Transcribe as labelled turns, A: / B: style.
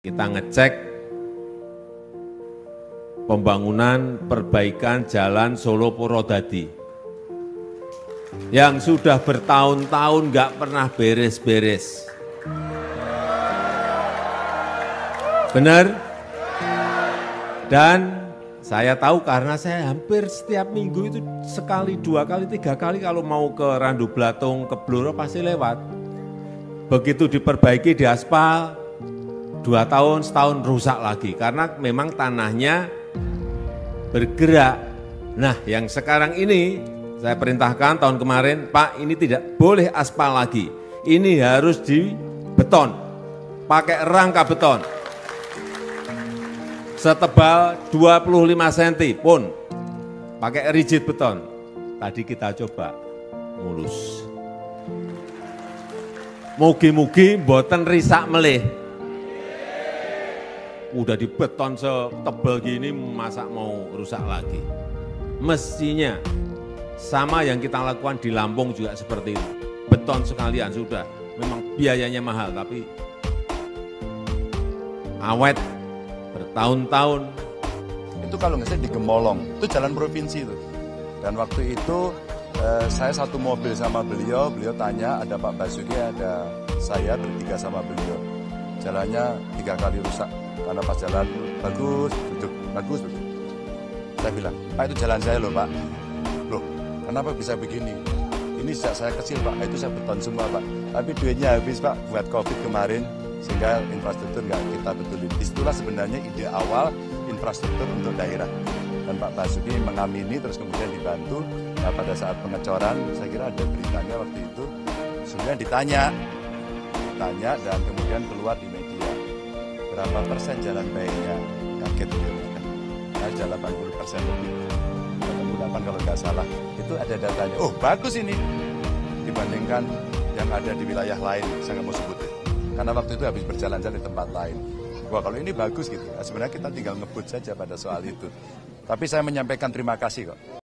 A: kita ngecek pembangunan perbaikan jalan Solo Purwodadi yang sudah bertahun-tahun nggak pernah beres-beres. Benar? Dan saya tahu karena saya hampir setiap minggu itu sekali, 2 kali, 3 kali kalau mau ke Randu Blatung, ke Blora pasti lewat. Begitu diperbaiki, diaspal, 2 tahun, setahun rusak lagi. Karena memang tanahnya bergerak. Nah, yang sekarang ini saya perintahkan tahun kemarin, Pak, ini tidak boleh aspal lagi. Ini harus dibeton, pakai rangka beton. Setebal 25 cm pun pakai rigid beton. Tadi kita coba mulus. Mugi-mugi mboten risak melih. Udah dibeton setebal gini masa mau rusak lagi. Mestinya sama yang kita lakukan di Lampung juga seperti itu. Beton sekalian sudah. Memang biayanya mahal tapi awet bertahun-tahun.
B: Itu kalau nggak salah di Gemolong, itu jalan provinsi itu. Dan waktu itu saya satu mobil sama beliau tanya ada Pak Basuki, ada saya bertiga sama beliau. Jalannya 3 kali rusak, karena pas jalan bagus, bagus. Saya bilang, Pak itu jalan saya loh Pak. Loh, kenapa bisa begini? Ini sejak saya kecil Pak, itu saya beton semua Pak. Tapi duitnya habis Pak buat COVID kemarin, sehingga infrastruktur nggak kita betulin. Disitulah sebenarnya ide awal infrastruktur untuk daerah. Dan Pak Basuki mengamini, terus kemudian dibantu. Nah, pada saat pengecoran, saya kira ada beritanya waktu itu, sebenarnya ditanya dan kemudian keluar di media. Berapa persen jalan baiknya? Kaget dia. Nah, jalan 80% lebih. 88 kalau nggak salah. Itu ada datanya. Oh, bagus ini. Dibandingkan yang ada di wilayah lain, saya nggak mau sebut ya. Karena waktu itu habis berjalan-jalan di tempat lain. Wah, kalau ini bagus gitu. Sebenarnya kita tinggal ngebut saja pada soal itu. Tapi saya menyampaikan terima kasih kok.